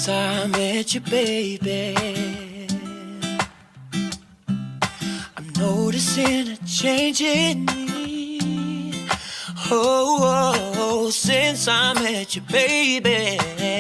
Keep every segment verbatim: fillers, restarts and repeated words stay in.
Since I met you, baby, I'm noticing a change in me. Oh, oh, oh, since I met you, baby,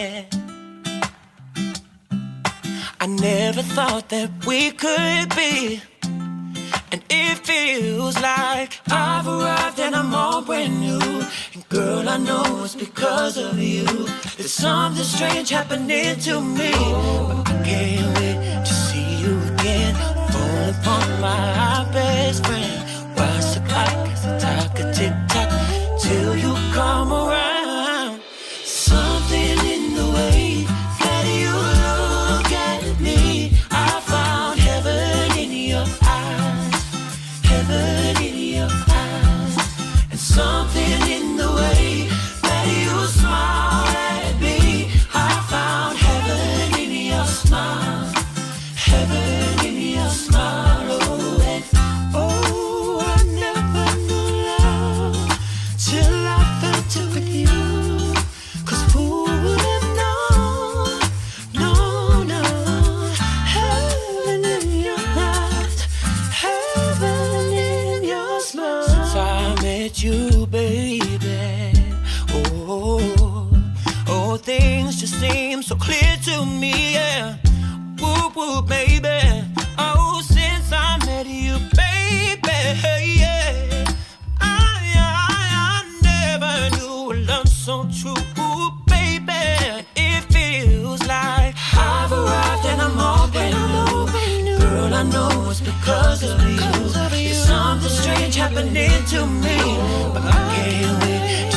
I never thought that we could be. And it feels like I've arrived and I'm all brand new. And girl, I know it's because of you. There's something strange happening to me, but I can't wait to see you again. Fall upon my best friend. Watch the clock as the talk a tick-tock till you come around. Something in the way that you look at me, I found heaven in your eyes, heaven in your eyes. And something in the way that you smile at me, I found heaven in your smile, heaven in your smile. Oh, and oh, I never knew love till I felt it with you. Cause who would have known, no, no, heaven in your eyes, heaven in your smile. Since I met you, baby, oh, oh, things just seem so clear to me, yeah. Whoop, whoop, baby. Oh, since I met you, baby, yeah. I, I, I never knew love so true, baby. It feels like I've arrived and I'm all brand new. Girl, I know it's because of you. There's something strange happening to me, but I can't wait